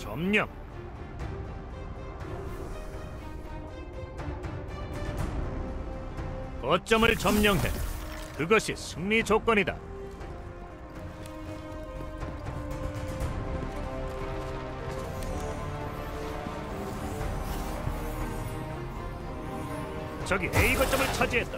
점령. 거점을 점령해. 그것이 승리 조건이다. 적이 A 거점을 차지했다.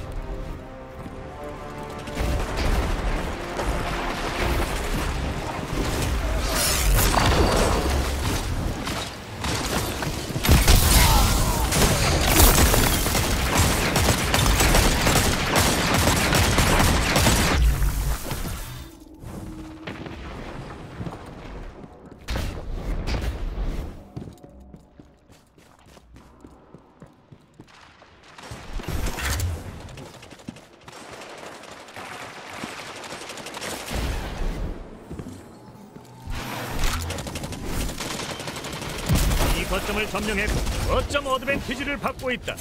거점을 점령했고 거점 어드밴티지를 받고 있다.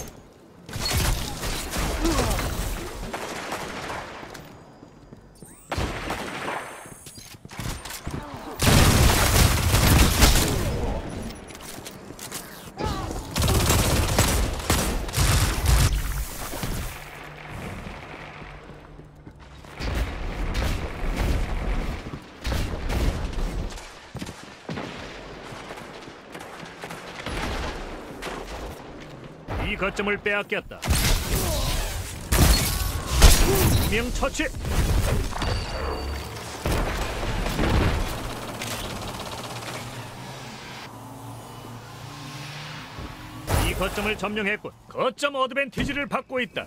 이 거점을 빼앗겼다. 명 처치. 이 거점을 점령했고 거점 어드밴티지를 받고 있다.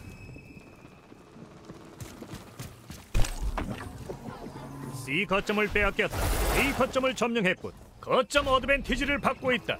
C 거점을 빼앗겼다. A 거점을 점령했고 거점 어드밴티지를 받고 있다.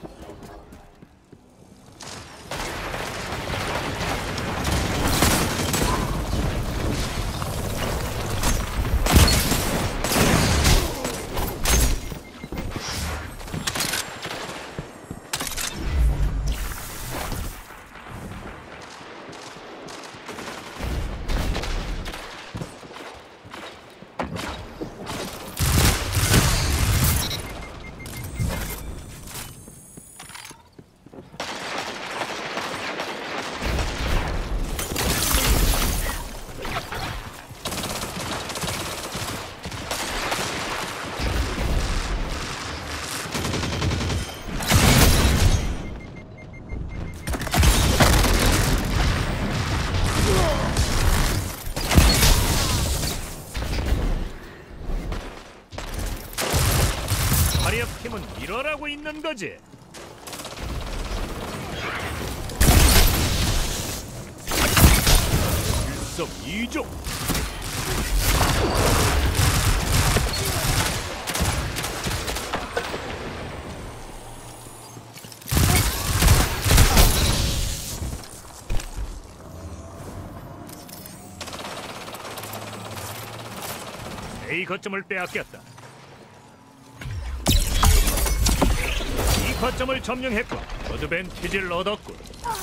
팀은 일어나고 있는 거지. 일석이조. A 거점을 빼앗겼다. 거점을 점령했고 어드밴티지를 얻었고.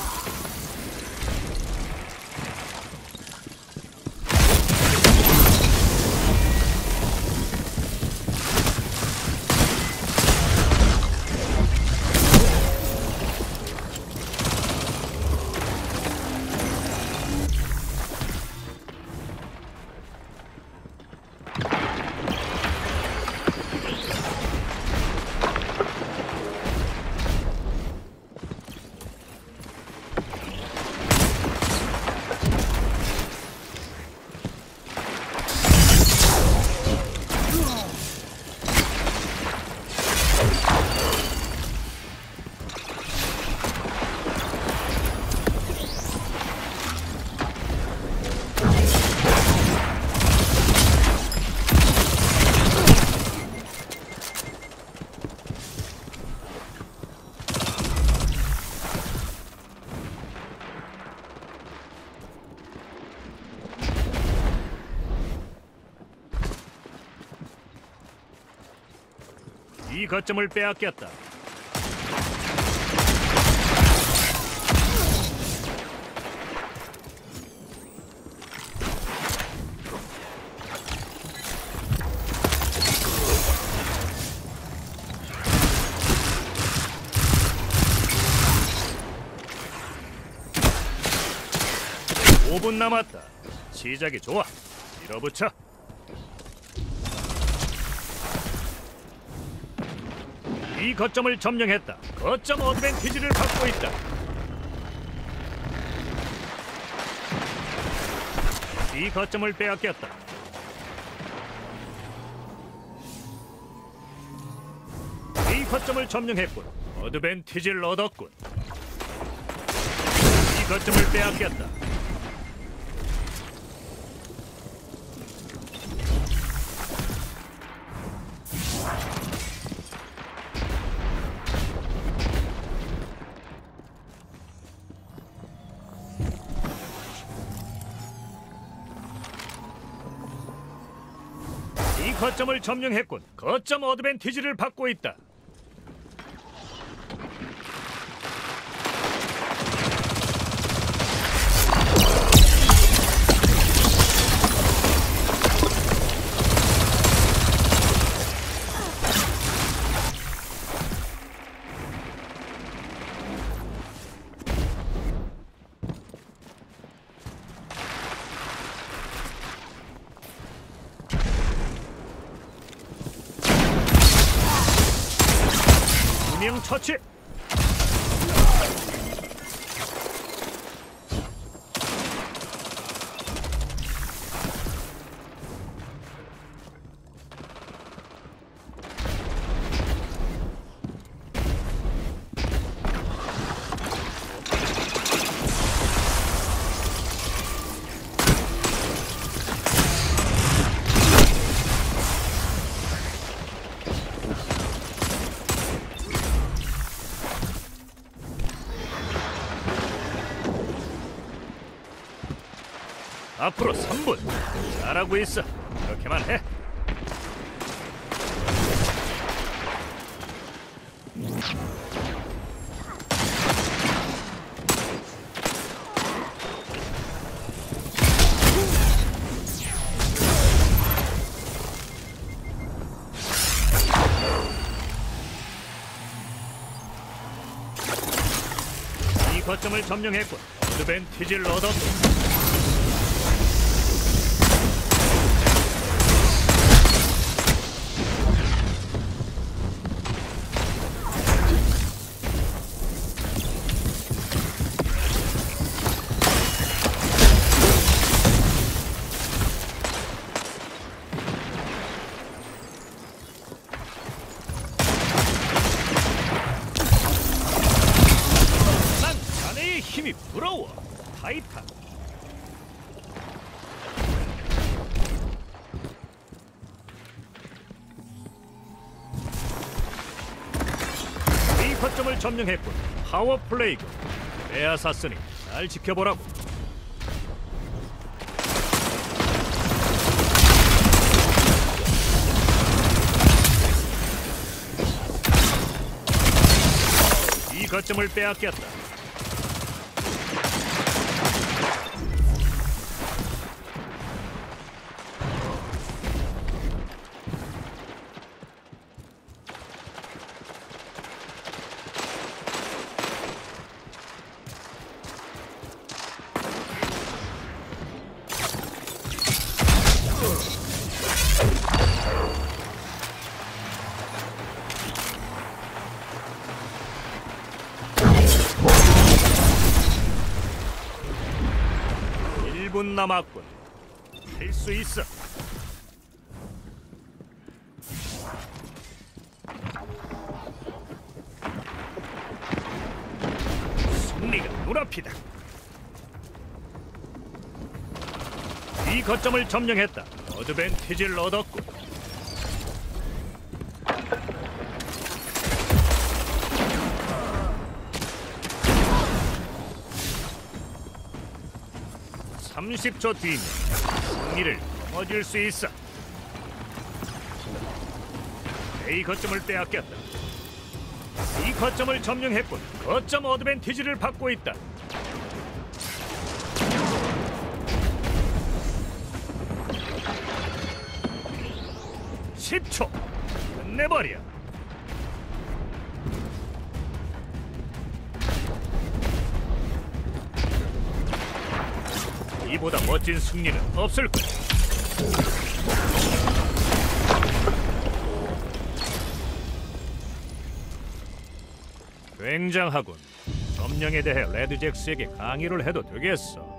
이 거점을 빼앗겼다. 5분 남았다. 시작이 좋아. 밀어붙여. 이 거점을 점령했다. 거점 어드밴티지를 갖고 있다. 이 거점을 빼앗겼다. 이 거점을 점령했군. 어드밴티지를 얻었군. 이 거점을 빼앗겼다. 이 거점을 점령했군. 거점 어드밴티지를 받고 있다. 명 처치. 앞으로 3분. 잘하고 있어. 그렇게만 해. 이 거점을 점령했군. 어드밴티지를 얻었고. 힘이 부러워. 타이탄. 이 거점을 점령했군. 파워 플레이군. 빼앗았으니 잘 지켜보라고. 이 거점을 빼앗겼다. 분 남았군. 할 수 있어. 승리가 눈앞이다. 이 거점을 점령했다. 어드밴티지를 얻었군. 음 30초 뒤면 승리를 거머쥘 수 있어. A 거점을 빼앗겼다. 이 거점을 점령했군. 거점 어드밴티지를 받고 있다. 10초. 끝내버려. 이보다 멋진 승리는 없을 거야. 굉장하군. 점령에 대해 레드잭스에게 강의를 해도 되겠어.